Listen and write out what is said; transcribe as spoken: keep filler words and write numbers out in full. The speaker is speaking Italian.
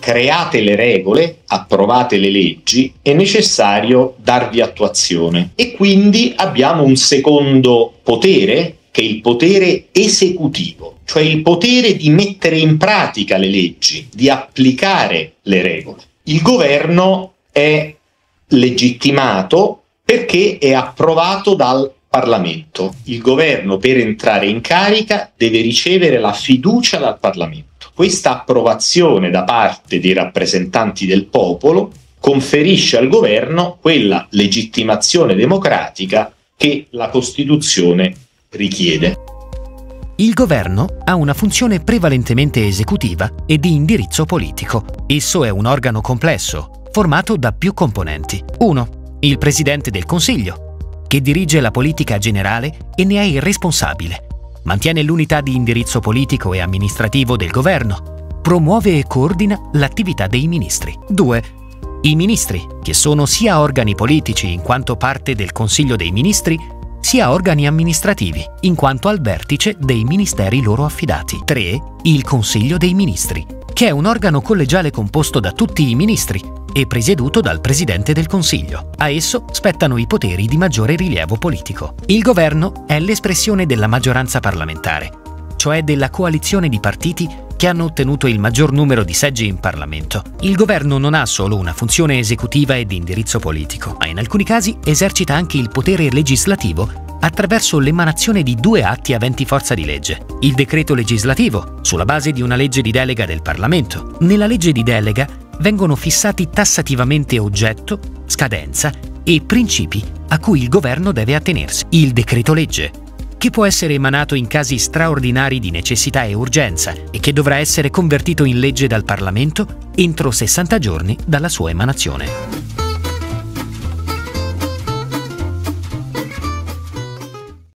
create le regole, approvate le leggi, è necessario darvi attuazione. E quindi abbiamo un secondo potere, che è il potere esecutivo, cioè il potere di mettere in pratica le leggi, di applicare le regole. Il governo è legittimato perché è approvato dal Parlamento. Il governo, per entrare in carica, deve ricevere la fiducia dal Parlamento. Questa approvazione da parte dei rappresentanti del popolo conferisce al governo quella legittimazione democratica che la Costituzione richiede. Il governo ha una funzione prevalentemente esecutiva e di indirizzo politico. Esso è un organo complesso, formato da più componenti. uno. Il Presidente del Consiglio, che dirige la politica generale e ne è il responsabile. Mantiene l'unità di indirizzo politico e amministrativo del governo. Promuove e coordina l'attività dei ministri. due. I ministri, che sono sia organi politici in quanto parte del Consiglio dei Ministri, sia organi amministrativi, in quanto al vertice dei ministeri loro affidati. tre. Il Consiglio dei Ministri, che è un organo collegiale composto da tutti i ministri e presieduto dal Presidente del Consiglio. A esso spettano i poteri di maggiore rilievo politico. Il governo è l'espressione della maggioranza parlamentare, cioè della coalizione di partiti che hanno ottenuto il maggior numero di seggi in Parlamento. Il governo non ha solo una funzione esecutiva e di indirizzo politico, ma in alcuni casi esercita anche il potere legislativo attraverso l'emanazione di due atti aventi forza di legge. Il decreto legislativo, sulla base di una legge di delega del Parlamento. Nella legge di delega vengono fissati tassativamente oggetto, scadenza e principi a cui il governo deve attenersi. Il decreto legge, che può essere emanato in casi straordinari di necessità e urgenza e che dovrà essere convertito in legge dal Parlamento entro sessanta giorni dalla sua emanazione.